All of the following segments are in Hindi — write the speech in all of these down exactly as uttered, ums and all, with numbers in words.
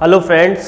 हेलो फ्रेंड्स,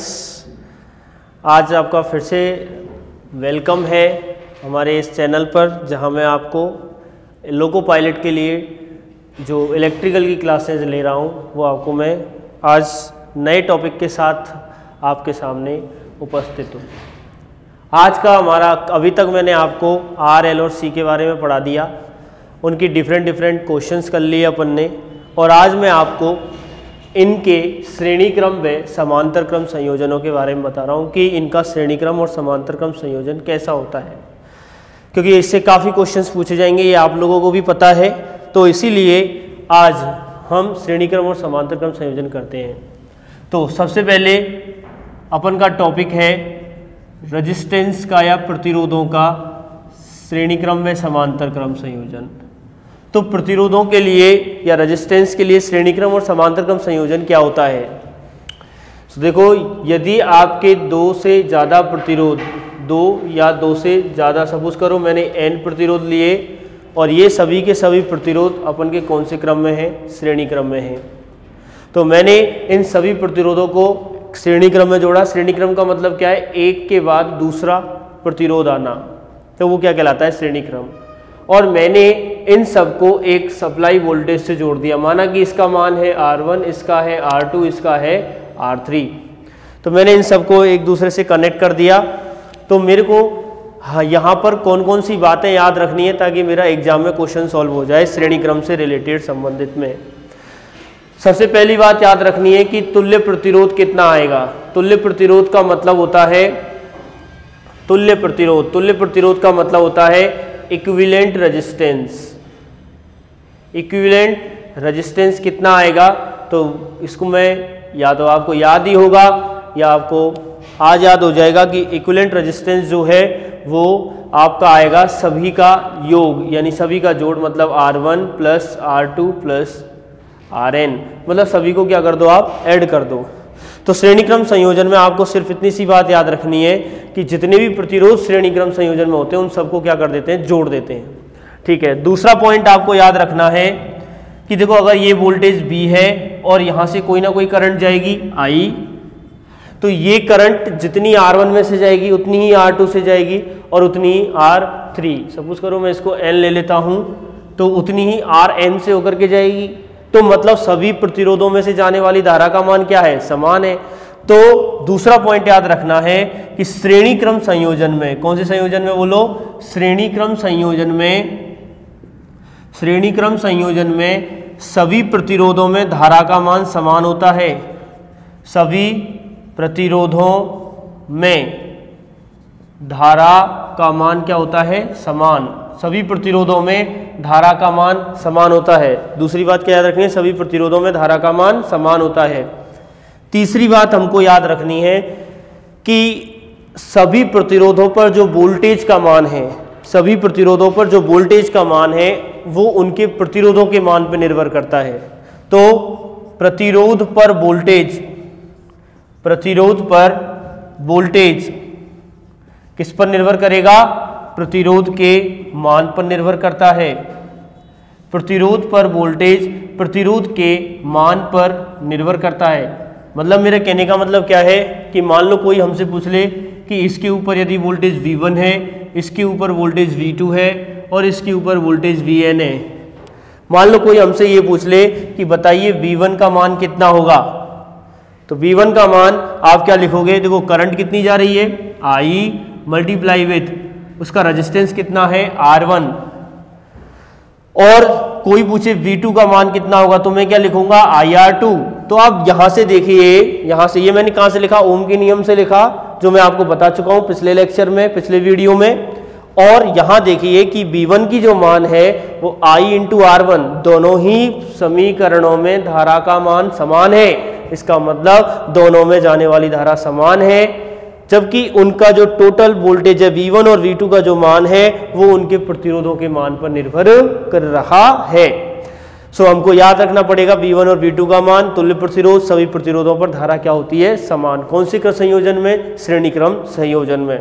आज आपका फिर से वेलकम है हमारे इस चैनल पर, जहां मैं आपको लोको पायलट के लिए जो इलेक्ट्रिकल की क्लासेस ले रहा हूं वो आपको मैं आज नए टॉपिक के साथ आपके सामने उपस्थित हूं। आज का हमारा, अभी तक मैंने आपको आर एल और सी के बारे में पढ़ा दिया, उनकी डिफरेंट डिफरेंट क्वेश्चंस कर लिए अपन ने, और आज मैं आपको इनके श्रेणी क्रम व समांतर क्रम संयोजनों के बारे में बता रहा हूँ कि इनका श्रेणी क्रम और समांतर क्रम संयोजन कैसा होता है, क्योंकि इससे काफ़ी क्वेश्चंस पूछे जाएंगे, ये आप लोगों को भी पता है। तो इसीलिए आज हम श्रेणी क्रम और समांतर क्रम संयोजन करते हैं। तो सबसे पहले अपन का टॉपिक है रेजिस्टेंस का या प्रतिरोधों का श्रेणी क्रम व समांतर क्रम संयोजन। तो प्रतिरोधों के लिए या रेजिस्टेंस के लिए श्रेणी क्रम और समांतर क्रम संयोजन क्या होता है। तो देखो, यदि आपके दो से ज़्यादा प्रतिरोध, दो या दो से ज़्यादा, सपोज करो मैंने एन प्रतिरोध लिए और ये सभी के सभी प्रतिरोध अपन के कौन से क्रम में हैं, श्रेणी क्रम में हैं। तो मैंने इन सभी प्रतिरोधों को श्रेणी क्रम में जोड़ा। श्रेणी क्रम का मतलब क्या है, एक के बाद दूसरा प्रतिरोध आना, तो वो क्या कहलाता है, श्रेणी क्रम। और मैंने इन सबको एक सप्लाई वोल्टेज से जोड़ दिया, माना कि इसका मान है आर वन, इसका है आर टू, इसका है आर थ्री। तो मैंने इन सबको एक दूसरे से कनेक्ट कर दिया। तो मेरे को हाँ, यहाँ पर कौन कौन सी बातें याद रखनी है ताकि मेरा एग्जाम में क्वेश्चन सॉल्व हो जाए श्रेणी क्रम से रिलेटेड संबंधित में। सबसे पहली बात याद रखनी है कि तुल्य प्रतिरोध कितना आएगा। तुल्य प्रतिरोध का मतलब होता है तुल्य प्रतिरोध तुल्य प्रतिरोध का मतलब होता है इक्विवेलेंट रेजिस्टेंस। इक्विवेलेंट रेजिस्टेंस कितना आएगा, तो इसको मैं, या तो आपको याद ही होगा या आपको आज याद हो जाएगा कि इक्विवेलेंट रेजिस्टेंस जो है वो आपका आएगा सभी का योग, यानी सभी का जोड़, मतलब R one plus R two plus R N, मतलब सभी को क्या कर दो, आप ऐड कर दो। तो श्रेणी क्रम संयोजन में आपको सिर्फ इतनी सी बात याद रखनी है कि जितने भी प्रतिरोध श्रेणी क्रम संयोजन में होते हैं उन सबको क्या कर देते हैं, जोड़ देते हैं। ठीक है। दूसरा पॉइंट आपको याद रखना है कि देखो, अगर ये वोल्टेज B है और यहाँ से कोई ना कोई करंट जाएगी I, तो ये करंट जितनी आर वन में से जाएगी उतनी ही आर टू से जाएगी और उतनी ही आर थ्री, सपोज करो मैं इसको N ले लेता हूँ, तो उतनी ही आर एन से होकर के जाएगी। तो मतलब सभी प्रतिरोधों में से जाने वाली धारा का मान क्या है, समान है। तो दूसरा पॉइंट याद रखना है कि श्रेणी क्रम संयोजन में, कौन से संयोजन में बोलो, श्रेणी क्रम संयोजन में श्रेणी क्रम संयोजन में सभी प्रतिरोधों में धारा का मान समान होता है। सभी प्रतिरोधों में धारा का मान क्या होता है, समान। सभी प्रतिरोधों में धारा का मान समान होता है। दूसरी बात क्या याद रखनी है, सभी प्रतिरोधों में धारा का मान समान होता है। तीसरी बात हमको याद रखनी है कि सभी प्रतिरोधों पर जो वोल्टेज का मान है, सभी प्रतिरोधों पर जो वोल्टेज का मान है वो उनके प्रतिरोधों के मान पर निर्भर करता है। तो प्रतिरोध पर वोल्टेज प्रतिरोध पर वोल्टेज किस पर निर्भर करेगा, प्रतिरोध के मान पर निर्भर करता है। प्रतिरोध पर वोल्टेज प्रतिरोध के मान पर निर्भर करता है। मतलब मेरे कहने का मतलब क्या है कि मान लो कोई हमसे पूछ ले कि इसके ऊपर यदि वोल्टेज वी वन है, इसके ऊपर वोल्टेज वी टू है और इसके ऊपर वोल्टेज वी एन है। मान लो कोई हमसे ये पूछ ले कि बताइए वी वन का मान कितना होगा, तो वी वन का मान आप क्या लिखोगे, देखो करंट कितनी जा रही है, I मल्टीप्लाई विथ उसका रेजिस्टेंस कितना है, आर वन। और कोई पूछे वी टू का मान कितना होगा, तो मैं क्या लिखूंगा, आई आर टू। तो आप यहां से देखिए, यहां से, ये मैंने कहां से लिखा, ओम के नियम से लिखा, जो मैं आपको बता चुका हूं पिछले लेक्चर में, पिछले वीडियो में। और यहां देखिए कि वी वन की जो मान है वो I इंटू आर वन, दोनों ही समीकरणों में धारा का मान समान है। इसका मतलब दोनों में जाने वाली धारा समान है, जबकि उनका जो टोटल वोल्टेज है वी वन और वी टू का जो मान है वो उनके प्रतिरोधों के मान पर निर्भर कर रहा है। सो so, हमको याद रखना पड़ेगा वी वन और वी टू का मान, तुल्य प्रतिरोध, सभी प्रतिरोधों पर धारा क्या होती है, समान। कौन से क्रम संयोजन में, श्रेणी क्रम संयोजन में।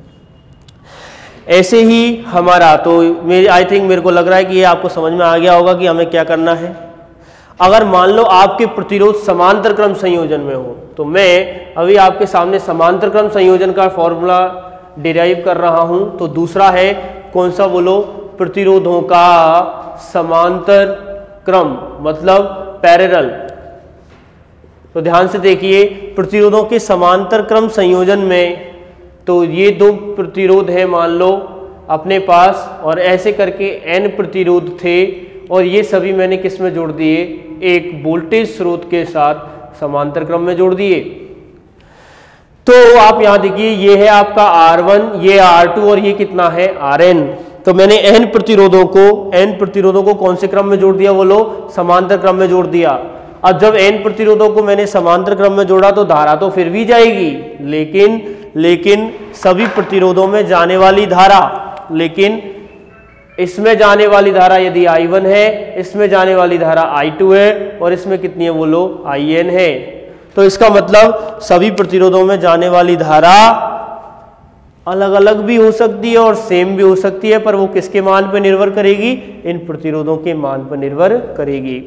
ऐसे ही हमारा, तो मेरे आई थिंक मेरे को लग रहा है कि ये आपको समझ में आ गया होगा कि हमें क्या करना है। अगर मान लो आपके प्रतिरोध समांतर क्रम संयोजन में हो, तो मैं अभी आपके सामने समांतर क्रम संयोजन का फॉर्मूला डिराइव कर रहा हूं। तो दूसरा है कौन सा बोलो, प्रतिरोधों का समांतर क्रम, मतलब पैरेलल। तो ध्यान से देखिए, प्रतिरोधों के समांतर क्रम संयोजन में तो ये दो प्रतिरोध है मान लो अपने पास, और ऐसे करके n प्रतिरोध थे, और ये सभी मैंने किस में जोड़ दिए, एक वोल्टेज स्रोत के साथ समांतर क्रम में जोड़ दिए। तो आप यहां देखिए, ये है आपका आर वन, ये आर टू, और ये कितना है आर एन। तो मैंने n प्रतिरोधों को n प्रतिरोधों को कौन से क्रम में जोड़ दिया बोलो, समांतर क्रम में जोड़ दिया। अब जब n प्रतिरोधों को मैंने समांतर क्रम में जोड़ा तो धारा तो फिर भी जाएगी, लेकिन लेकिन सभी प्रतिरोधों में जाने वाली धारा, लेकिन इसमें जाने वाली धारा यदि आई वन है, इसमें जाने वाली धारा आई टू है, और इसमें कितनी है बोलो, आई एन है। तो इसका मतलब सभी प्रतिरोधों में जाने वाली धारा अलग अलग भी हो सकती है और सेम भी हो सकती है, पर वो किसके मान पर निर्भर करेगी, इन प्रतिरोधों के मान पर निर्भर करेगी।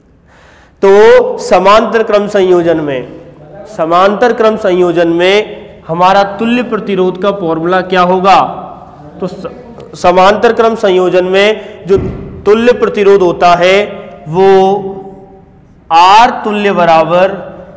तो समांतर क्रम संयोजन में समांतर क्रम संयोजन में हमारा तुल्य प्रतिरोध का फॉर्मूला क्या होगा, तो समांतर क्रम संयोजन में जो तुल्य प्रतिरोध होता है वो R तुल्य बराबर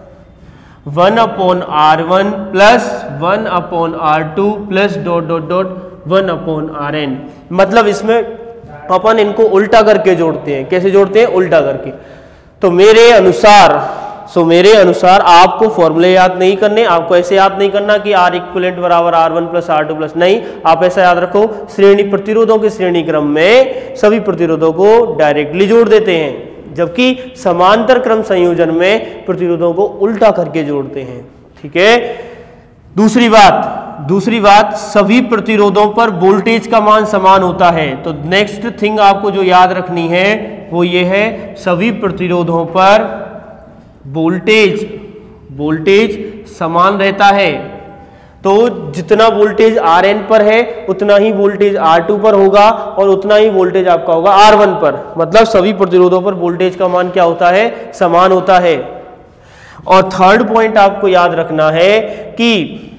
one upon R one plus one upon R two plus dot dot dot one upon R N. मतलब इसमें अपन इनको उल्टा करके जोड़ते हैं। कैसे जोड़ते हैं, उल्टा करके। तो मेरे अनुसार सो मेरे अनुसार आपको फॉर्मूले याद नहीं करने, आपको ऐसे याद नहीं करना कि आर इक्विवेलेंट बराबर R one plus R two plus, नहीं, आप ऐसा याद रखो, श्रेणी प्रतिरोधों के श्रेणी क्रम में सभी प्रतिरोधों को डायरेक्टली जोड़ देते हैं, जबकि समांतर क्रम संयोजन में प्रतिरोधों को उल्टा करके जोड़ते हैं। ठीक है। दूसरी बात दूसरी बात सभी प्रतिरोधों पर वोल्टेज का मान समान होता है। तो नेक्स्ट थिंग आपको जो याद रखनी है वो ये है, सभी प्रतिरोधों पर वोल्टेज वोल्टेज समान रहता है। तो जितना वोल्टेज आर एन पर है उतना ही वोल्टेज आर टू पर होगा, और उतना ही वोल्टेज आपका होगा आर वन पर। मतलब सभी प्रतिरोधों पर वोल्टेज का मान क्या होता है, समान होता है। और थर्ड पॉइंट आपको याद रखना है कि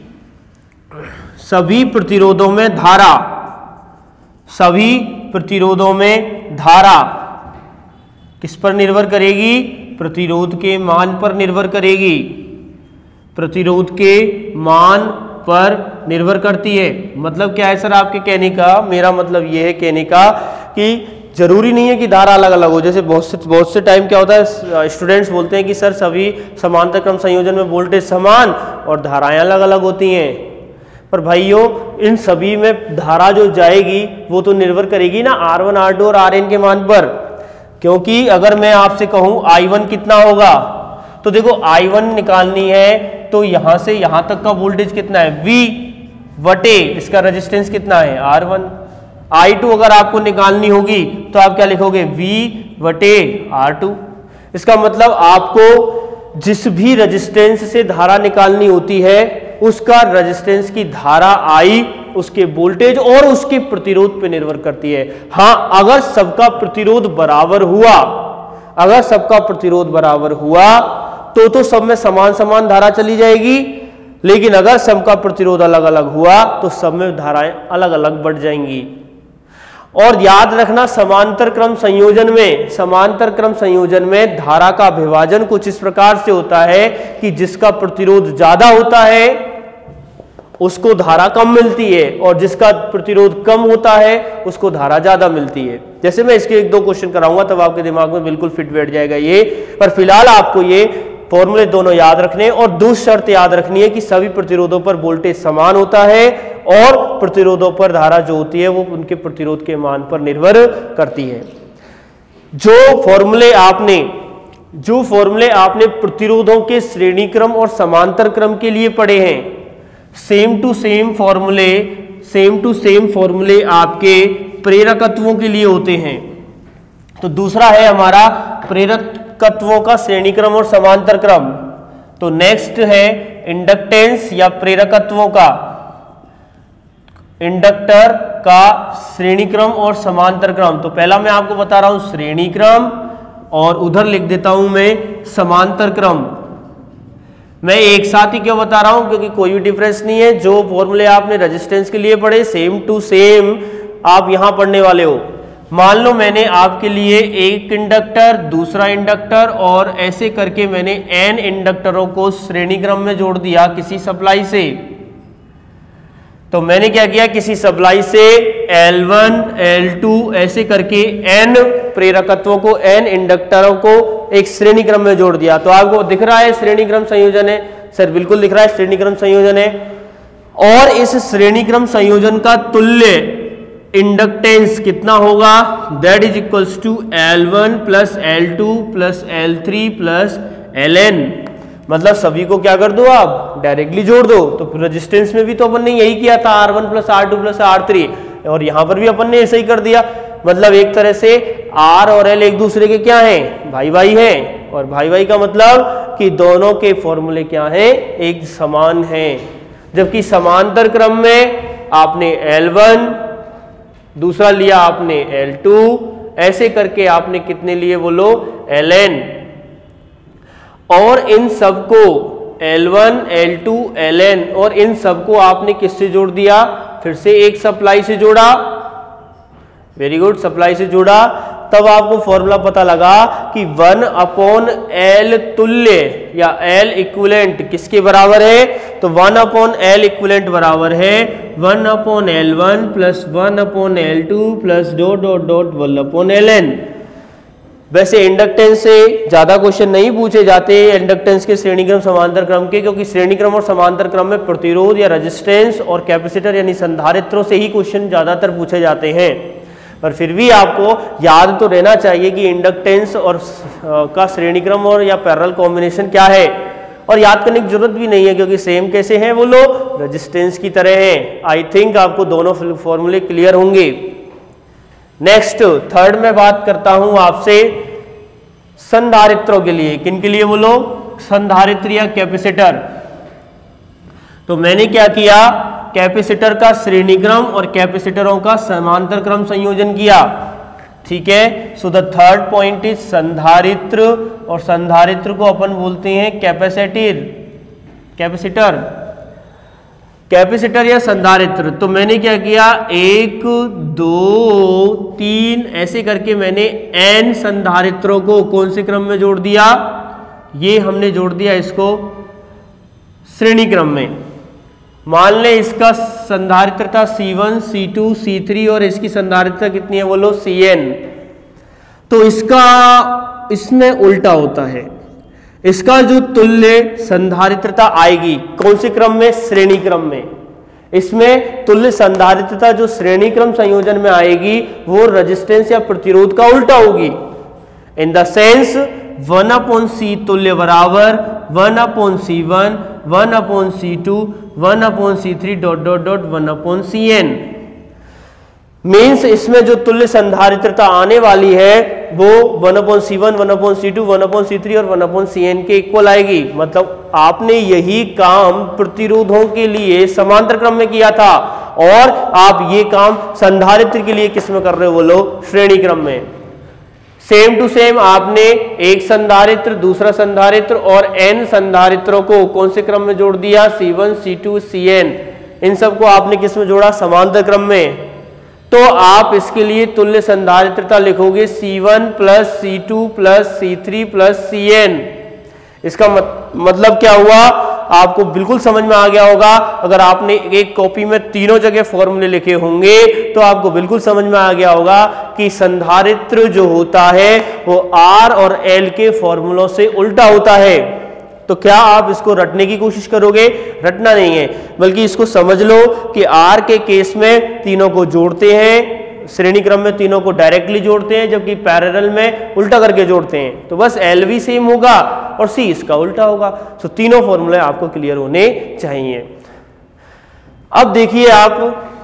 सभी प्रतिरोधों में धारा सभी प्रतिरोधों में धारा किस पर निर्भर करेगी, प्रतिरोध के मान पर निर्भर करेगी। प्रतिरोध के मान पर निर्भर करती है। मतलब क्या है सर आपके कहने का, मेरा मतलब यह है कहने का कि जरूरी नहीं है कि धारा अलग अलग हो। जैसे बहुत से बहुत से टाइम क्या होता है, स्टूडेंट्स बोलते हैं कि सर सभी समांतर क्रम संयोजन में वोल्टेज समान और धाराएं अलग अलग होती हैं। पर भाइयों, इन सभी में धारा जो जाएगी वो तो निर्भर करेगी ना आर वन आर टू और आर एन के मान पर। क्योंकि अगर मैं आपसे कहूं आई वन कितना होगा, तो देखो आई वन निकालनी है तो यहां से यहां तक का वोल्टेज कितना है, V वटे इसका रेजिस्टेंस कितना है, आर वन। आई टू अगर आपको निकालनी होगी तो आप क्या लिखोगे, V वटे आर टू। इसका मतलब आपको जिस भी रेजिस्टेंस से धारा निकालनी होती है उसका रेजिस्टेंस की धारा आई उसके वोल्टेज और उसके प्रतिरोध पे निर्भर करती है। हां, अगर सबका प्रतिरोध बराबर हुआ अगर सबका प्रतिरोध बराबर हुआ तो तो सब में समान समान धारा चली जाएगी, लेकिन अगर सबका प्रतिरोध अलग अलग हुआ तो सब में धाराएं अलग अलग बढ़ जाएंगी। और याद रखना, समांतर क्रम संयोजन में समांतर क्रम संयोजन में धारा का विभाजन कुछ इस प्रकार से होता है कि जिसका प्रतिरोध ज्यादा होता है उसको धारा कम मिलती है, और जिसका प्रतिरोध कम होता है उसको धारा ज्यादा मिलती है। जैसे मैं इसके एक दो क्वेश्चन कराऊंगा तब आपके दिमाग में बिल्कुल फिट बैठ जाएगा ये। पर फिलहाल आपको ये फॉर्मूले दोनों याद रखने, और दूसरी शर्त याद रखनी है कि सभी प्रतिरोधों पर वोल्टेज समान होता है और प्रतिरोधों पर धारा जो होती है वो उनके प्रतिरोध के मान पर निर्भर करती है। जो फॉर्मूले आपने जो फॉर्मूले आपने प्रतिरोधों के श्रेणी क्रम और समांतर क्रम के लिए पढ़े हैं, सेम टू सेम फॉर्मूले सेम टू सेम फॉर्मूले आपके प्रेरकत्वों के लिए होते हैं। तो दूसरा है हमारा प्रेरकत्वों का श्रेणी क्रम और समांतर क्रम। तो नेक्स्ट है इंडक्टेंस या प्रेरकत्वों का इंडक्टर का श्रेणी क्रम और समांतर क्रम। तो पहला मैं आपको बता रहा हूं श्रेणी क्रम, और उधर लिख देता हूं मैं समांतर क्रम। मैं एक साथ ही क्यों बता रहा हूं, क्योंकि कोई भी डिफरेंस नहीं है। जो फॉर्मूले आपने रेजिस्टेंस के लिए पढ़े सेम टू सेम आप यहां पढ़ने वाले हो। मान लो मैंने आपके लिए एक इंडक्टर, दूसरा इंडक्टर और ऐसे करके मैंने एन इंडक्टरों को श्रेणी क्रम में जोड़ दिया किसी सप्लाई से। तो मैंने क्या किया, किसी सप्लाई से एल वन, एल टू ऐसे करके एन प्रेरकत्वों को, एन इंडक्टरों को एक श्रेणी क्रम में जोड़ दिया। तो आपको दिख रहा है श्रेणी क्रम संयोजन है सर, बिल्कुल दिख रहा है श्रेणी क्रम संयोजन है। और इस श्रेणी क्रम संयोजन का तुल्य इंडक्टेंस कितना होगा, that is equals to L one plus L two plus L three plus L N. मतलब सभी को क्या कर दो, आप डायरेक्टली जोड़ दो। तो रेजिस्टेंस में भी तो अपन ने यही किया था, R one plus R two plus R three, और यहां पर भी अपन ने ऐसे ही कर दिया। मतलब एक तरह से आर और एल एक दूसरे के क्या हैं, भाई भाई हैं। और भाई भाई का मतलब कि दोनों के फॉर्मूले क्या हैं, एक समान हैं। जबकि समांतर क्रम में आपने एल वन, दूसरा लिया आपने एल टू, ऐसे करके आपने कितने लिए बोलो, एल एन। और इन सबको L one, L two, L N और इन सबको आपने किससे जोड़ दिया, फिर से एक सप्लाई से जोड़ा। वेरी गुड, सप्लाई से जोड़ा। तब आपको फॉर्मूला पता लगा कि वन अपॉन एल तुल्य या एल इक्विवेलेंट किसके बराबर है, तो वन अपॉन एल इक्विवेलेंट बराबर है one upon L one plus one upon L two plus dot dot dot one upon L N. वैसे इंडक्टेंस से ज्यादा क्वेश्चन नहीं पूछे जाते इंडक्टेंस के श्रेणी क्रम समांतर क्रम के, क्योंकि श्रेणी क्रम और समांतर क्रम में प्रतिरोध या रेजिस्टेंस और कैपेसिटर यानी संधारित्रों से ही क्वेश्चन ज्यादातर पूछे जाते हैं। पर फिर भी आपको याद तो रहना चाहिए कि इंडक्टेंस और का श्रेणी क्रम और या पैरेलल कॉम्बिनेशन क्या है। और याद करने की जरूरत भी नहीं है, क्योंकि सेम कैसे हैं वो लोग, रेजिस्टेंस की तरह हैं। आई थिंक आपको दोनों फॉर्मूले क्लियर होंगे। नेक्स्ट थर्ड में बात करता हूं आपसे संधारित्रों के लिए। किन के लिए बोलो, संधारित्र या कैपेसिटर। तो मैंने क्या किया, कैपेसिटर का श्रेणी क्रम और कैपेसिटरों का समांतर क्रम संयोजन किया। ठीक है, so the third point is संधारित्र, और संधारित्र को अपन बोलते हैं कैपेसिटर, कैपेसिटर कैपेसिटर या संधारित्र। तो मैंने क्या किया, एक दो तीन ऐसे करके मैंने एन संधारित्रों को कौन से क्रम में जोड़ दिया, ये हमने जोड़ दिया इसको श्रेणी क्रम में। मान ले इसका संधारित्रता C one, C two, C three और इसकी संधारित्रता कितनी है बोलो, सी एन। तो इसका इसमें उल्टा होता है, इसका जो तुल्य संधारित्रता आएगी कौन से क्रम में, श्रेणी क्रम में। इसमें तुल्य संधारित्रता जो श्रेणी क्रम संयोजन में आएगी वो रेजिस्टेंस या प्रतिरोध का उल्टा होगी। In the sense one upon C तुल्य बराबर one upon C one, one upon C two, one upon C three dot dot dot one upon C N. Means इसमें जो तुल्य संधारित्रता आने वाली है वो one upon C one, one upon C two, one upon C three और वन अपॉन सी एन के इक्वल आएगी। मतलब आपने यही काम प्रतिरोधों के लिए समांतर क्रम में किया था, और आप ये काम संधारित्र के लिए किस में कर रहे हो बोलो, श्रेणी क्रम में। सेम टू सेम आपने एक संधारित्र, दूसरा संधारित्र और एन संधारित्रों को कौन से क्रम में जोड़ दिया, C one, C two, C N. इन सबको आपने किस में जोड़ा, समांतर क्रम में। तो आप इसके लिए तुल्य संधारित्रता लिखोगे C one plus C two plus C three plus C N. इसका मत, मतलब क्या हुआ, आपको बिल्कुल समझ में आ गया होगा। अगर आपने एक कॉपी में तीनों जगह फॉर्मूले लिखे होंगे तो आपको बिल्कुल समझ में आ गया होगा कि संधारित्र जो होता है वो आर और एल के फॉर्मूलों से उल्टा होता है। तो क्या आप इसको रटने की कोशिश करोगे, रटना नहीं है, बल्कि इसको समझ लो कि आर के केस में तीनों को जोड़ते हैं, श्रेणी क्रम में तीनों को डायरेक्टली जोड़ते हैं, जबकि पैरेलल में उल्टा करके जोड़ते हैं। तो बस एल भी सेम होगा और सी इसका उल्टा होगा। तो तीनों फॉर्मूले आपको क्लियर होने चाहिए। अब देखिए आप,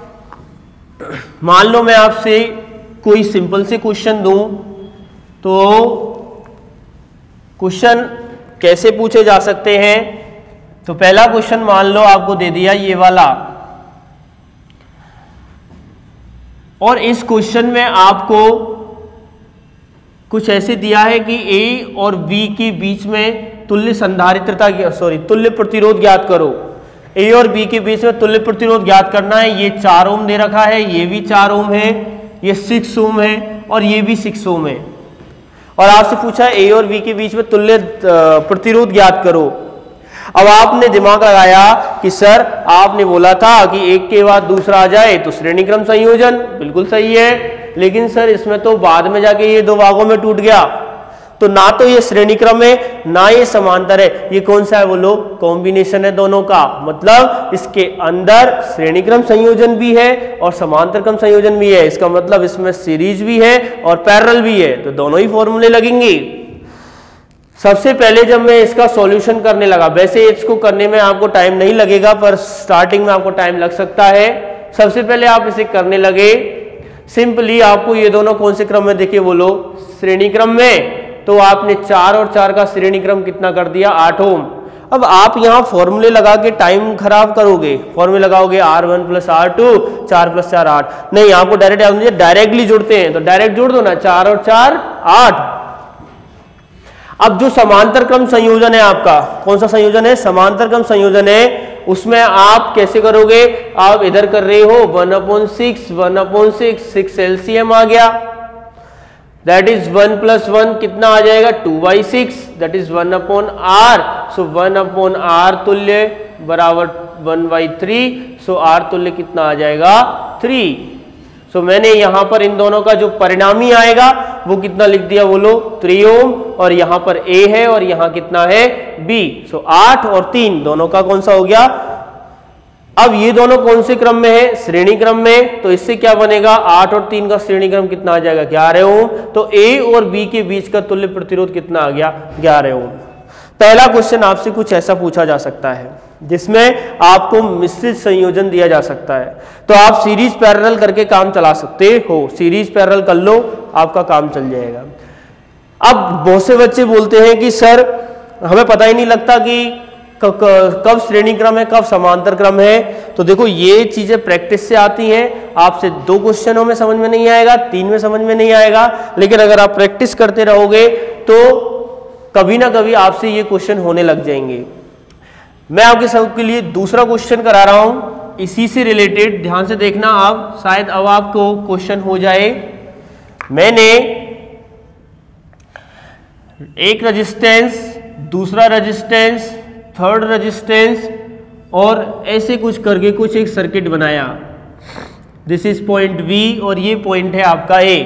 मान लो मैं आपसे कोई सिंपल से क्वेश्चन दूं, तो क्वेश्चन कैसे पूछे जा सकते हैं। तो पहला क्वेश्चन मान लो आपको दे दिया ये वाला, और इस क्वेश्चन में आपको कुछ ऐसे दिया है कि ए और बी के बीच में तुल्य संधारित्रता सॉरी तुल्य प्रतिरोध ज्ञात करो। ए और बी के बीच में तुल्य प्रतिरोध ज्ञात करना है। ये चार ओम दे रखा है, ये भी चार ओम है, ये सिक्स ओम है और ये भी सिक्स ओम है। और आपसे पूछा है ए और बी के बीच में तुल्य प्रतिरोध ज्ञात करो। अब आपने दिमाग लगाया कि सर आपने बोला था कि एक के बाद दूसरा आ जाए तो श्रेणी क्रम संयोजन, बिल्कुल सही है, लेकिन सर इसमें तो बाद में जाके ये दो भागों में टूट गया, तो ना तो ये श्रेणी क्रम है ना ये समांतर है। ये कौन सा है बोलो? कॉम्बिनेशन है दोनों का। मतलब इसके अंदर श्रेणी क्रम संयोजन भी है और समांतर क्रम संयोजन भी है। इसका मतलब इसमें सीरीज भी है और पैरेलल भी है, तो दोनों ही फॉर्मूले लगेंगे। सबसे पहले जब मैं इसका सॉल्यूशन करने लगा, वैसे इसको करने में आपको टाइम नहीं लगेगा पर स्टार्टिंग में आपको टाइम लग सकता है। सबसे पहले आप इसे करने लगे, सिंपली आपको ये दोनों कौन से क्रम में देखिए बोलो? श्रेणी क्रम में। तो आपने चार और चार का श्रेणी क्रम कितना कर दिया? आठ ओम। अब आप यहाँ फॉर्मूले लगा के टाइम खराब करोगे, फॉर्मूले लगाओगे R one plus R two, चार प्लस चार आठ। नहीं, आपको डायरेक्ट डायरेक्टली जुड़ते हैं तो डायरेक्ट जोड़ दो ना, चार और चार आठ। अब जो समांतर क्रम संयोजन है आपका, कौन सा संयोजन है? समांतर क्रम संयोजन है। उसमें आप कैसे करोगे? आप इधर कर रहे हो one upon six, one upon six, six LCM आ गया, that is one plus one कितना आ जाएगा? Two by six, that is one upon R. So one upon R तुल्य बराबर one by three. So R तुल्य कितना आ जाएगा? थ्री। सो so, मैंने यहां पर इन दोनों का जो परिणामी आएगा वो कितना लिख दिया बोलो? Three ohm. और यहां पर ए है और यहां कितना है? बी। सो so, आठ और तीन दोनों का कौन सा हो गया? अब ये दोनों कौन से क्रम में है? श्रेणी क्रम में। तो इससे क्या बनेगा? आठ और तीन का श्रेणी क्रम कितना आ जाएगा? ग्यारह ओम। तो ए और बी के बीच का तुल्य प्रतिरोध कितना आ गया? ग्यारह ओम। पहला क्वेश्चन आपसे कुछ ऐसा पूछा जा सकता है जिसमें आपको मिश्रित संयोजन दिया जा सकता है, तो आप सीरीज पैरेलल करके काम चला सकते हो। सीरीज पैरेलल कर लो, आपका काम चल जाएगा। अब बहुत से बच्चे बोलते हैं कि सर हमें पता ही नहीं लगता कि कब श्रेणी क्रम है कब समांतर क्रम है। तो देखो ये चीजें प्रैक्टिस से आती हैं। आपसे दो क्वेश्चनों में समझ में नहीं आएगा, तीन में समझ में नहीं आएगा, लेकिन अगर आप प्रैक्टिस करते रहोगे तो कभी ना कभी आपसे ये क्वेश्चन होने लग जाएंगे। मैं आपके सबके लिए दूसरा क्वेश्चन करा रहा हूं इसी से रिलेटेड, ध्यान से देखना आप, शायद अब आपको क्वेश्चन हो जाए। मैंने एक रेजिस्टेंस, दूसरा रेजिस्टेंस, थर्ड रेजिस्टेंस और ऐसे कुछ करके कुछ एक सर्किट बनाया। दिस इज पॉइंट बी और ये पॉइंट है आपका ए।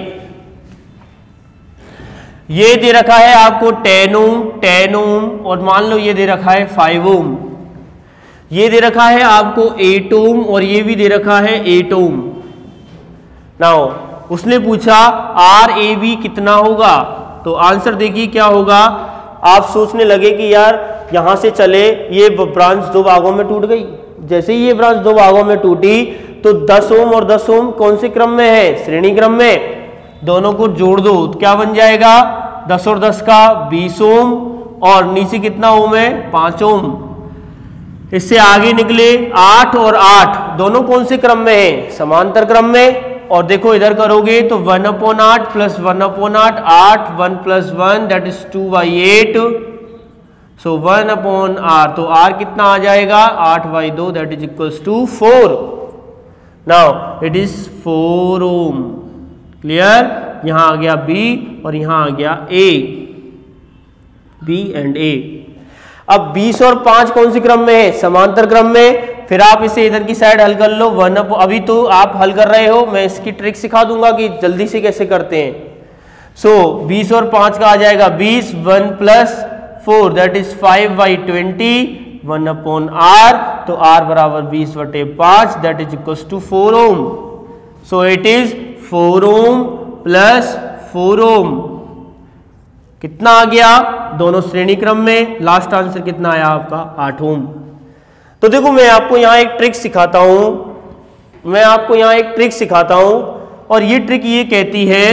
ये दे रखा है आपको टेन ओम, टेन ओम और मान लो ये दे रखा है फाइव ओम। ये दे रखा है आपको एट ओम और ये भी दे रखा है एट ओम। नाउ उसने पूछा आर ए बी कितना होगा, तो आंसर देखिए क्या होगा। आप सोचने लगे कि यार यहां से चले, ये ब्रांच दो भागों में टूट गई। जैसे ही ये ब्रांच दो भागों में टूटी तो दस ओम और दस ओम कौन से क्रम में है? श्रेणी क्रम में। दोनों को जोड़ दो तो क्या बन जाएगा? दस और दस का बीस ओम और नीचे कितना ओम है? पांच ओम। इससे आगे निकले आठ और आठ दोनों कौन से क्रम में है? समांतर क्रम में। और देखो इधर करोगे तो वन अपॉन आठ प्लस वन अपॉन आठ, आठ, one plus one that is two by eight. So one upon R, तो आर कितना आ जाएगा? आठ बाई दो that is equals to four. Now it is four ohm. Clear? यहां आ गया बी और यहां आ गया ए, बी एंड ए। अब बीस और पांच कौन से क्रम में है? समांतर क्रम में। फिर आप इसे इधर की साइड हल कर लो। वन अप, अभी तो आप हल कर रहे हो, मैं इसकी ट्रिक सिखा दूंगा कि जल्दी से कैसे करते हैं। सो so, बीस और पांच का आ जाएगा बीस, one plus four that is five by twenty, one upon R. तो आर बराबर बीस बटे पांच that is equals to four ohm. So it is four ohm plus four ohm. कितना आ गया? दोनों श्रेणी क्रम में। लास्ट आंसर कितना आया आपका? आठ ओम। तो देखो मैं आपको यहां एक ट्रिक सिखाता हूं मैं आपको यहां एक ट्रिक सिखाता हूं और ये ट्रिक ये कहती है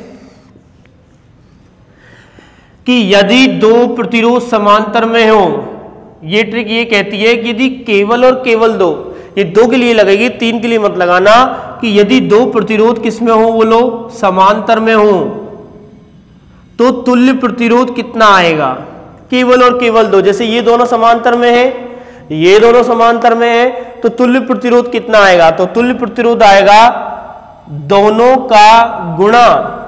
कि यदि दो प्रतिरोध समांतर में हो, ये ट्रिक ये कहती है कि यदि केवल और केवल दो, ये दो के लिए लगेगी, तीन के लिए मत लगाना, कि यदि दो प्रतिरोध किस में हो बोलो? समांतर में हो, तो तुल्य प्रतिरोध कितना आएगा, केवल और केवल दो, जैसे ये दोनों समांतर में है, ये दोनों समांतर में है, तो तुल्य प्रतिरोध कितना आएगा, तो तुल्य प्रतिरोध आएगा दोनों का गुणा,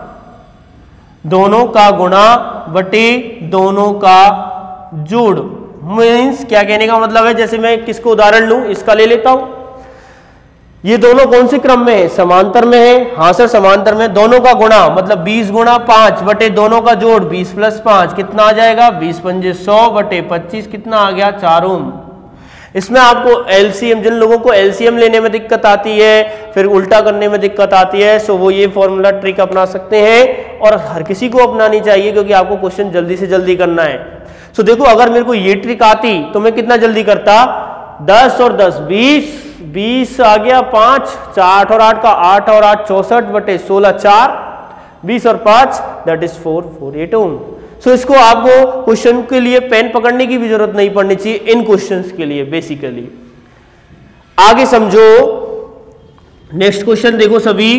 दोनों का गुणा बटे दोनों का जोड़। मीन्स क्या कहने का मतलब है, जैसे मैं किसको उदाहरण लूं, इसका ले लेता हूं। ये दोनों कौन से क्रम में है, समांतर में है, हाँ सर समांतर में। दोनों का गुणा मतलब बीस गुणा पांच बटे दोनों का जोड़ बीस प्लस पांच कितना आ जाएगा, बीस पंजे सौ बटे पच्चीस कितना आ गया, चार ओम। इसमें आपको एलसीएम, जिन लोगों को एलसीएम लेने में दिक्कत आती है, फिर उल्टा करने में दिक्कत आती है, सो वो ये फॉर्मूला ट्रिक अपना सकते हैं, और हर किसी को अपनानी चाहिए क्योंकि आपको क्वेश्चन जल्दी से जल्दी करना है। सो देखो अगर मेरे को ये ट्रिक आती तो मैं कितना जल्दी करता, दस और दस बीस, बीस आ गया पांच, चार और आठ का आठ और आठ चौसठ बटे सोलह चार, बीस और पांच that is four, four eight ohm. So इसको आपको क्वेश्चन के लिए पेन पकड़ने की भी जरूरत नहीं पड़नी चाहिए इन क्वेश्चंस के लिए बेसिकली। आगे समझो, नेक्स्ट क्वेश्चन देखो सभी।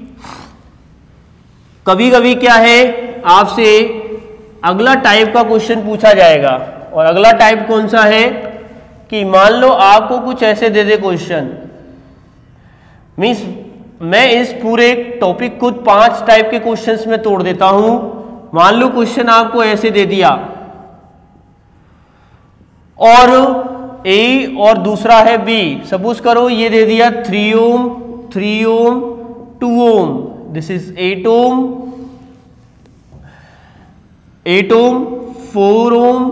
कभी कभी क्या है आपसे अगला टाइप का क्वेश्चन पूछा जाएगा, और अगला टाइप कौन सा है कि मान लो आपको कुछ ऐसे दे दे क्वेश्चन, मीन्स मैं इस पूरे टॉपिक को पांच टाइप के क्वेश्चंस में तोड़ देता हूं। मान लो क्वेश्चन आपको ऐसे दे दिया, और ए और दूसरा है बी, सपोज करो ये दे दिया three ohm, three ohm, two ohm, this is eight ohm, eight ohm, four ohm,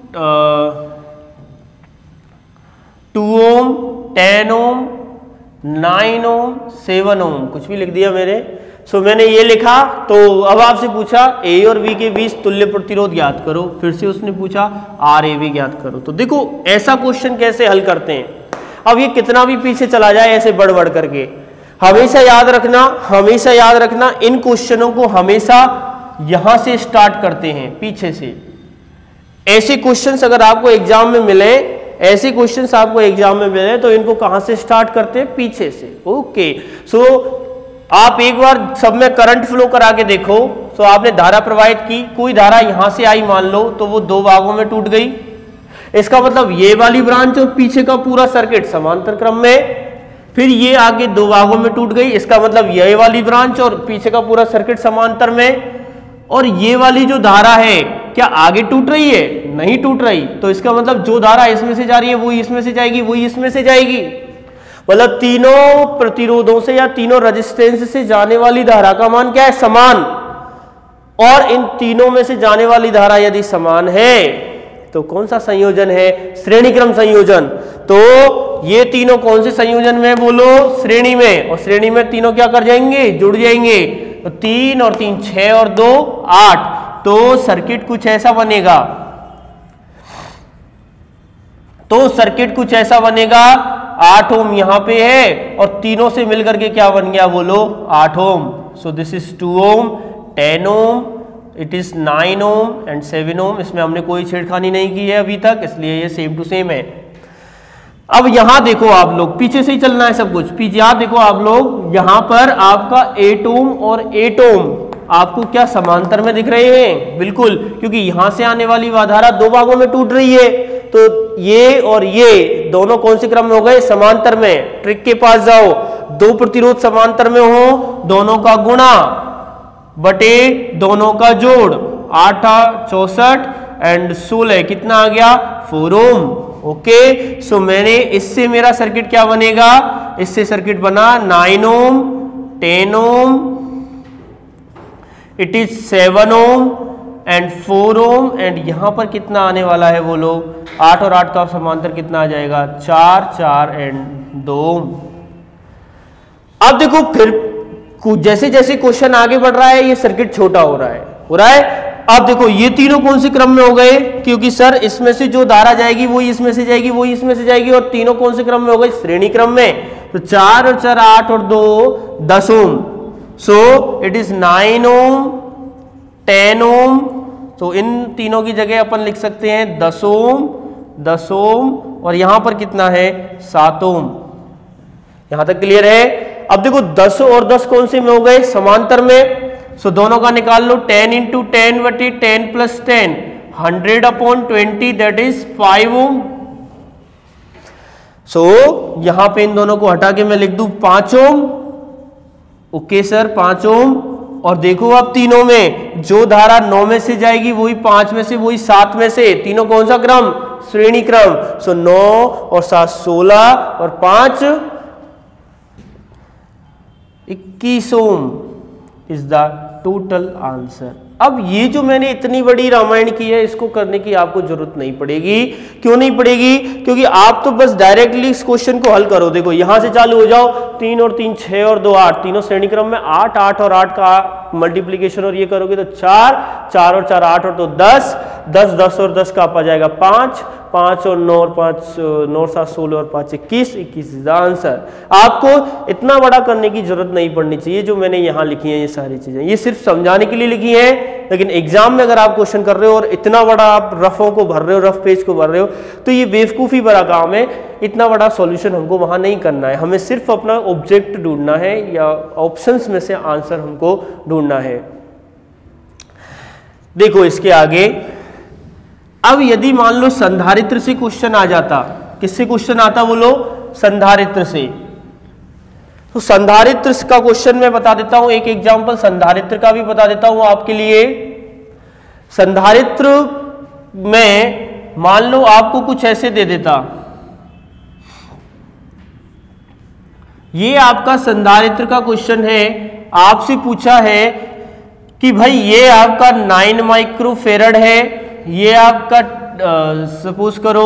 two ohm, ten ohm, nine ohm, seven ohm, कुछ भी लिख दिया मेरे। सो so, मैंने ये लिखा, तो अब आपसे पूछा ए और बी के बीच तुल्य प्रतिरोध ज्ञात करो, फिर से उसने पूछा आर ए बी ज्ञात करो। तो देखो ऐसा क्वेश्चन कैसे हल करते हैं। अब ये कितना भी पीछे चला जाए ऐसे बढ़ बढ़ करके, हमेशा याद रखना, हमेशा याद रखना इन क्वेश्चनों को हमेशा यहां से स्टार्ट करते हैं, पीछे से। ऐसे क्वेश्चंस अगर आपको एग्जाम में मिले, ऐसे क्वेश्चंस आपको एग्जाम में मिले तो इनको कहां से स्टार्ट करते हैं, पीछे से। ओके, सो आप एक बार सब में करंट फ्लो करा के देखो। सो आपने धारा प्रवाहित की, कोई धारा यहां से आई मान लो, तो वो दो भागों में टूट गई। इसका मतलब ये वाली ब्रांच और पीछे का पूरा सर्किट समांतर क्रम में, फिर ये आगे दो भागों में टूट गई। इसका मतलब ये वाली ब्रांच और पीछे का पूरा सर्किट समांतर में, और ये वाली जो धारा है क्या आगे टूट रही है, नहीं टूट रही। तो इसका मतलब जो धारा इसमें से जा रही है वो इसमें से जाएगी, वही इसमें से जाएगी। मतलब तीनों प्रतिरोधों से या तीनों रेजिस्टेंस से जाने वाली धारा का मान क्या है, समान। और इन तीनों में से जाने वाली धारा यदि समान है तो कौन सा संयोजन है, श्रेणी क्रम संयोजन। तो ये तीनों कौन से संयोजन में, बोलो श्रेणी में, और श्रेणी में तीनों क्या कर जाएंगे, जुड़ जाएंगे। तो तीन और तीन छह और दो आठ, तो सर्किट कुछ ऐसा बनेगा, तो सर्किट कुछ ऐसा बनेगा, आठ ओम यहां पे है और तीनों से मिलकर के क्या बन गया, बोलो आठ ohm. So this is two ohm, ten ohm, it is nine ohm and seven ohm. इसमें हमने कोई छेड़खानी नहीं की है अभी तक, इसलिए ये सेम टू सेम है। अब यहां देखो आप लोग, पीछे से ही चलना है सब कुछ, पीछे यहां देखो आप लोग, यहां पर आपका एट ओम और एट ओम आपको क्या समांतर में दिख रहे हैं, बिल्कुल, क्योंकि यहां से आने वाली धारा दो भागों में टूट रही है। तो ये और ये दोनों कौन से क्रम में हो गए, समांतर में। ट्रिक के पास जाओ, दो प्रतिरोध समांतर में हो, दोनों का गुणा बटे दोनों का जोड़, आठ चौसठ एंड सोलह कितना आ गया, फोर ओम। ओके, सो मैंने इससे मेरा सर्किट क्या बनेगा, इससे सर्किट बना nine ohm, ten ohm, it is seven ohm and four ohm, and यहां पर कितना आने वाला है, बोलो आठ और आठ का समांतर कितना आ जाएगा, चार, चार एंड दो। अब देखो फिर जैसे जैसे क्वेश्चन आगे बढ़ रहा है ये सर्किट छोटा हो रहा है, हो रहा है। अब देखो ये तीनों कौन से क्रम में हो गए, क्योंकि सर इसमें से जो धारा जाएगी वो इसमें से जाएगी, वो इसमें से जाएगी, और तीनों कौन से क्रम में हो गए, श्रेणी क्रम में। तो चार और चार आठ और दो दस ohm, so it is nine ohm, ten ohm. तो इन तीनों की जगह अपन लिख सकते हैं दस ओम, दस ओम, और यहां पर कितना है, सात ओम। यहां तक क्लियर है। अब देखो दस और दस कौन से में हो गए, समांतर में। सो दोनों का निकाल लो, टेन इंटू टेन बटे ten plus ten, hundred upon twenty that is five ohm. So यहां पे इन दोनों को हटा के मैं लिख दूं पांच ओम। ओके सर, पांच ओम। और देखो अब तीनों में जो धारा नौ में से जाएगी वही पांच में से, वही सात में से, तीनों कौन सा क्रम? श्रेणी क्रम। सो नौ और सात सोलह और पांच इक्कीस ohm is the total answer. अब ये जो मैंने इतनी बड़ी रामायण की है, इसको करने की आपको जरूरत नहीं पड़ेगी। क्यों नहीं पड़ेगी? क्योंकि आप तो बस डायरेक्टली इस क्वेश्चन को हल करो। देखो यहां से चालू हो जाओ, तीन और तीन छह और दो आठ, तीनों श्रेणी क्रम में आठ, आठ और आठ का मल्टीप्लीकेशन और ये करोगे तो चार, चार और चार आठ और तो दस, दस दस और दस का आप आ जाएगा पांच, पांच और नौ और पांच नौ और सात सोलह और पांच इक्कीस, इक्कीस इज द आंसर। आपको इतना बड़ा करने की जरूरत नहीं पड़नी चाहिए जो मैंने यहाँ लिखी है। ये सारी चीजें ये सिर्फ समझाने के लिए लिखी है, लेकिन एग्जाम में अगर आप क्वेश्चन कर रहे हो और इतना बड़ा आप रफों को भर रहे हो, रफ पेज को भर रहे हो, तो ये बेवकूफ़ी भरा काम है। इतना बड़ा सॉल्यूशन हमको वहां नहीं करना है, हमें सिर्फ अपना ऑब्जेक्ट ढूंढना है या ऑप्शंस में से आंसर हमको ढूंढना है। देखो इसके आगे, अब यदि मान लो संधारित्र से क्वेश्चन आ जाता, किससे क्वेश्चन आता बोलो? संधारित्र से। तो संधारित्र का क्वेश्चन मैं बता देता हूं, एक एग्जांपल संधारित्र का भी बता देता हूं आपके लिए। संधारित्र में मान लो आपको कुछ ऐसे दे देता, ये आपका संधारित्र का क्वेश्चन है, आपसे पूछा है कि भाई ये आपका नाइन माइक्रोफेरड है, ये आपका सपोज करो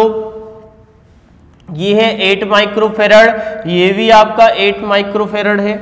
ये है एट माइक्रोफेरड, ये भी आपका एट माइक्रोफेरड है,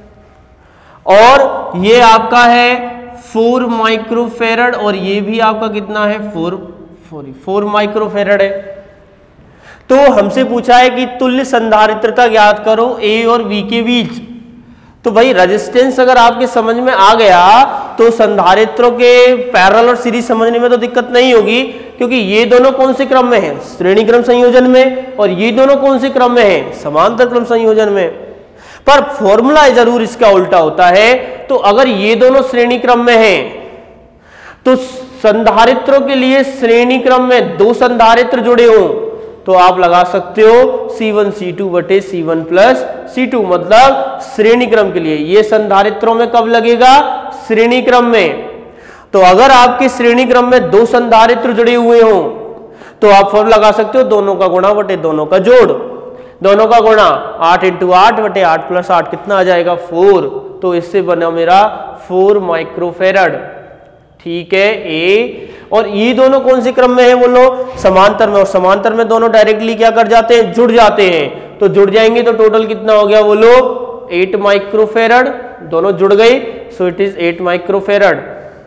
और ये आपका है फोर माइक्रोफेरड, और ये भी आपका कितना है? फोर फोर फोर माइक्रोफेरड है। तो हमसे पूछा है कि तुल्य संधारित्रता ज्ञात करो ए और बी के बीच। तो भाई रेजिस्टेंस अगर आपके समझ में आ गया तो संधारित्रों के पैरेलल और सीरीज समझने में तो दिक्कत नहीं होगी, क्योंकि ये दोनों कौन से क्रम में हैं? श्रेणी क्रम संयोजन में, और ये दोनों कौन से क्रम में हैं? समांतर क्रम संयोजन में। पर फॉर्मूला जरूर इसका उल्टा होता है। तो अगर ये दोनों श्रेणी क्रम में हैं तो संधारित्रों के लिए श्रेणी क्रम में दो संधारित्र जुड़े हों तो आप लगा सकते हो सी वन सी टू बटे C one plus C two, मतलब श्रेणी क्रम के लिए। ये संधारित्रों में कब लगेगा? श्रेणी क्रम में। तो अगर आपके श्रेणी क्रम में दो संधारित्र जुड़े हुए हों तो आप फॉर्मूला लगा सकते हो दोनों का गुणा बटे दोनों का जोड़। दोनों का गुणा आठ इंटू आठ बटे आठ प्लस आठ कितना आ जाएगा? फोर। तो इससे बना मेरा फोर माइक्रोफेरड। ठीक है ए। और ये दोनों कौन से क्रम में है बोलो? समांतर में। और समांतर में दोनों डायरेक्टली क्या कर जाते हैं? जुड़ जाते हैं। तो जुड़ जाएंगे तो टोटल कितना हो गया बोलो? Eight microfarad. दोनों जुड़ गए, so it is eight microfarad.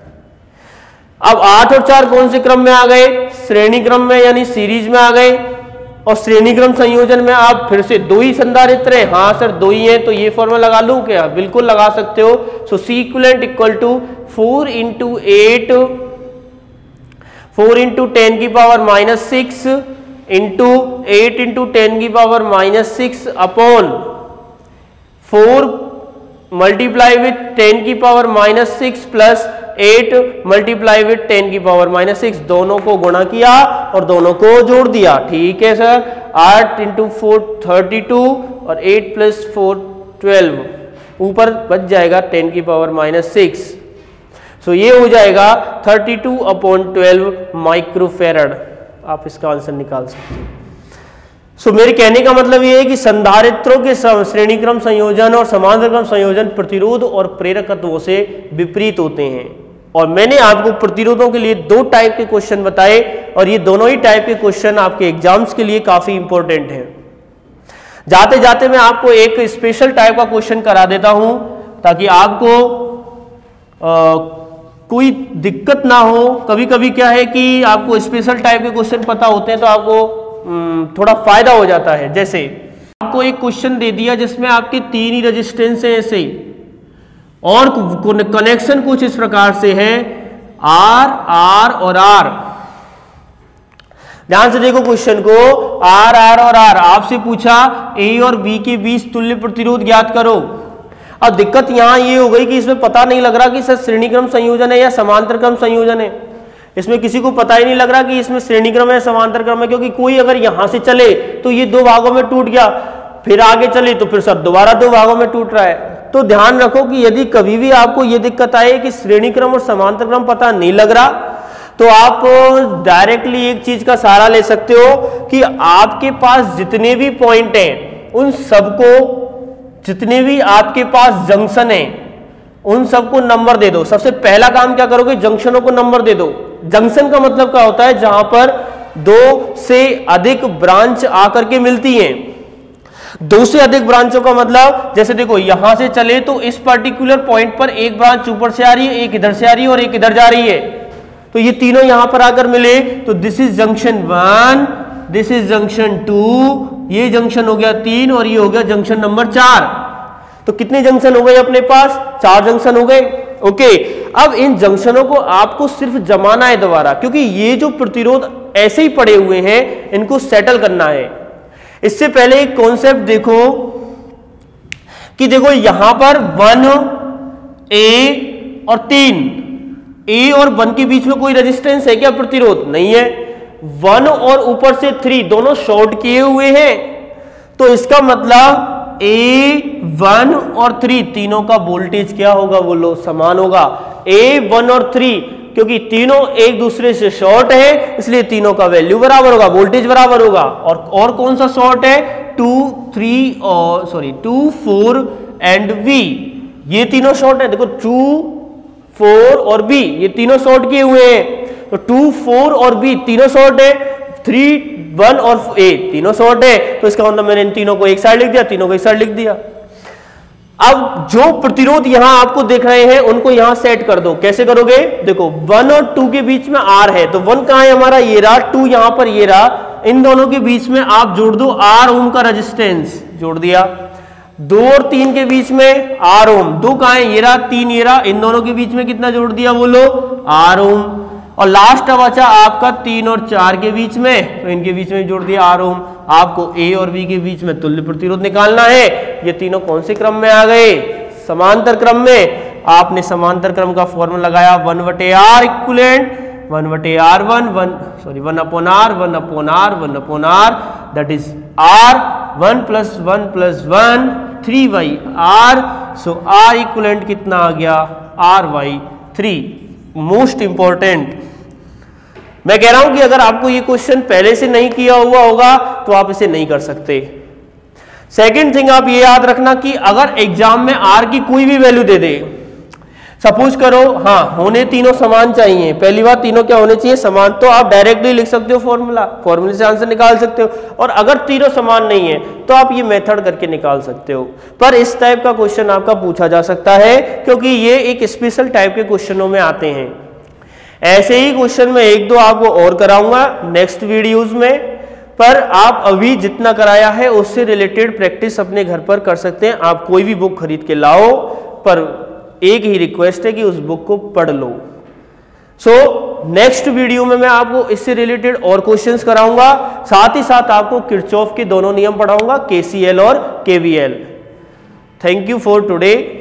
अब आठ और चार कौन से क्रम में आ गए? श्रेणी क्रम में, यानी सीरीज में आ गए। और श्रेणी क्रम संयोजन में आप फिर से दो ही संधारित्र हैं। हाँ सर दो ही हैं, तो ये फॉर्मूला लगा लूं क्या? बिल्कुल लगा सकते हो। So C equivalent equal to four into eight, four into ten की power minus six into eight into ten की power minus six upon four multiply with ten की power minus six plus eight multiply with ten की पावर माइनस सिक्स। दोनों को गुणा किया और दोनों को जोड़ दिया। ठीक है सर। आठ इंटू फोर थर्टी टू और एट प्लस फोर ट्वेल्व, ऊपर बच जाएगा टेन की पावर माइनस सिक्स। सो ये हो जाएगा thirty two upon twelve microfarad. आप इसका आंसर निकाल सकते हैं। सो so, मेरे कहने का मतलब ये है कि संधारित्रों के श्रेणी क्रम संयोजन और समांतर क्रम संयोजन प्रतिरोध और प्रेरकत्वों से विपरीत होते हैं। और मैंने आपको प्रतिरोधों के लिए दो टाइप के क्वेश्चन बताए, और ये दोनों ही टाइप के क्वेश्चन आपके एग्जाम्स के लिए काफी इंपॉर्टेंट हैं। जाते जाते मैं आपको एक स्पेशल टाइप का क्वेश्चन करा देता हूं ताकि आपको आ, कोई दिक्कत ना हो। कभी कभी क्या है कि आपको स्पेशल टाइप के क्वेश्चन पता होते हैं तो आपको थोड़ा फायदा हो जाता है। जैसे आपको एक क्वेश्चन दे दिया जिसमें आपके तीन ही रेजिस्टेंस है ऐसे, और कनेक्शन कुछ इस प्रकार से है आर आर और आर। ध्यान से देखो क्वेश्चन को, आर आर और आर। आपसे पूछा ए और बी के बीच तुल्य प्रतिरोध ज्ञात करो। अब दिक्कत यहां ये हो गई कि इसमें पता नहीं लग रहा कि सर श्रेणी क्रम संयोजन है या समांतर क्रम संयोजन है। इसमें किसी को पता ही नहीं लग रहा कि इसमें श्रेणी क्रम है समांतर क्रम है, क्योंकि कोई अगर यहां से चले तो ये दो भागों में टूट गया, फिर आगे चले तो फिर सर दोबारा दो भागों में टूट रहा है। तो ध्यान रखो कि यदि कभी भी आपको ये दिक्कत आए कि श्रेणी क्रम और समांतर क्रम पता नहीं लग रहा, तो आप डायरेक्टली एक चीज का सहारा ले सकते हो कि आपके पास जितने भी पॉइंट हैं उन सबको, जितने भी आपके पास जंक्शन है उन सबको नंबर दे दो। सबसे पहला काम क्या करोगे, जंक्शनों को नंबर दे दो। जंक्शन का मतलब क्या होता है, जहां पर दो से अधिक ब्रांच आकर के मिलती हैं। दो से अधिक ब्रांचों का मतलब, जैसे देखो यहां से चले तो इस पर्टिकुलर पॉइंट पर एक ब्रांच ऊपर से आ रही है, एक इधर से आ रही है और एक इधर जा रही है, तो ये तीनों यहां पर आकर मिले तो this is junction one, this is junction two, ये जंक्शन हो गया तीन और ये हो गया जंक्शन नंबर चार। तो कितने जंक्शन हो गए अपने पास, चार जंक्शन हो गए। ओके, अब इन जंक्शनों को आपको सिर्फ जमाना है दोबारा, क्योंकि ये जो प्रतिरोध ऐसे ही पड़े हुए हैं इनको सेटल करना है। इससे पहले एक कॉन्सेप्ट देखो कि देखो यहां पर वन, ए और तीन, ए और वन के बीच में कोई रेजिस्टेंस है क्या, प्रतिरोध नहीं है। वन और ऊपर से थ्री दोनों शॉर्ट किए हुए हैं, तो इसका मतलब ए वन और थ्री तीनों का वोल्टेज क्या होगा, बोलो समान होगा। ए वन और थ्री क्योंकि तीनों एक दूसरे से शॉर्ट है इसलिए तीनों का वैल्यू बराबर होगा, वोल्टेज बराबर होगा। और और कौन सा शॉर्ट है, टू थ्री और sorry two four and B, ये तीनों शॉर्ट है। देखो टू फोर और बी ये तीनों शॉर्ट किए हुए हैं, तो टू फोर और बी तीनों शॉर्ट है, थ्री वन और ए तीनों शॉर्ट है, तो इसका मतलब मैंने इन तीनों को एक साइड लिख दिया, तीनों को एक साइड लिख दिया। अब जो प्रतिरोध यहां आपको देख रहे हैं उनको यहां सेट कर दो। कैसे करोगे, देखो वन और टू के बीच में आर है, तो वन कहां है हमारा, ये रहा, टू यहां पर ये रहा, इन दोनों के बीच में आप जोड़ दो आर ओम का रेजिस्टेंस, जोड़ दिया। दो और तीन के बीच में आर ओम, दो कहां है, ये रहा, तीन ये रहा, इन दोनों के बीच में कितना जोड़ दिया, बोलो आर ओम। और लास्ट बचा आपका तीन और चार के बीच में, तो इनके बीच में जोड़ दिया आर ओम। आपको ए और बी के बीच में तुल्य प्रतिरोध निकालना है। ये तीनों कौन से क्रम में आ गए, समांतर क्रम में। आपने समांतर क्रम का फॉर्मूला लगाया वन बटे आर इक्विवेलेंट, वन बटे R one, one sorry one upon R, one upon R, one upon R, that is R one plus one plus one, three by R. So R equivalent कितना आ गया, R by three. Most important, मैं कह रहा हूं कि अगर आपको ये क्वेश्चन पहले से नहीं किया हुआ होगा तो आप इसे नहीं कर सकते। सेकंड थिंग आप ये याद रखना कि अगर एग्जाम में आर की कोई भी वैल्यू दे दे, सपोज करो हाँ होने तीनों समान चाहिए, पहली बात तीनों क्या होने चाहिए, समान, तो आप डायरेक्टली लिख सकते हो फॉर्मूला, फॉर्मूले से आंसर निकाल सकते हो। और अगर तीनों समान नहीं है तो आप ये मेथड करके निकाल सकते हो। पर इस टाइप का क्वेश्चन आपका पूछा जा सकता है क्योंकि ये एक स्पेशल टाइप के क्वेश्चनों में आते हैं। ऐसे ही क्वेश्चन में एक दो आपको और कराऊंगा नेक्स्ट वीडियोस में, पर आप अभी जितना कराया है उससे रिलेटेड प्रैक्टिस अपने घर पर कर सकते हैं। आप कोई भी बुक खरीद के लाओ, पर एक ही रिक्वेस्ट है कि उस बुक को पढ़ लो। सो नेक्स्ट वीडियो में मैं आपको इससे रिलेटेड और क्वेश्चंस कराऊंगा, साथ ही साथ आपको किरचॉफ के दोनों नियम पढ़ाऊंगा, केसीएल और KVL. Thank you for today.